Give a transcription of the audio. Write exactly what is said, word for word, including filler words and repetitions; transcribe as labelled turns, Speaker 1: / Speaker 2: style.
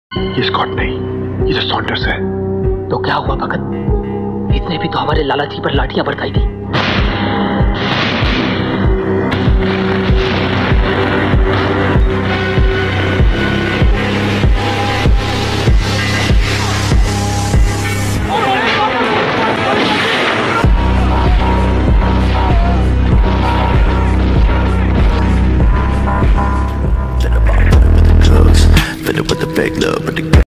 Speaker 1: ये स्कॉट नहीं, ये तो सॉन्डर्स है।
Speaker 2: तो क्या हुआ भगत? इसने भी तो हमारे लाला जी पर लाठियां बरसाई थी।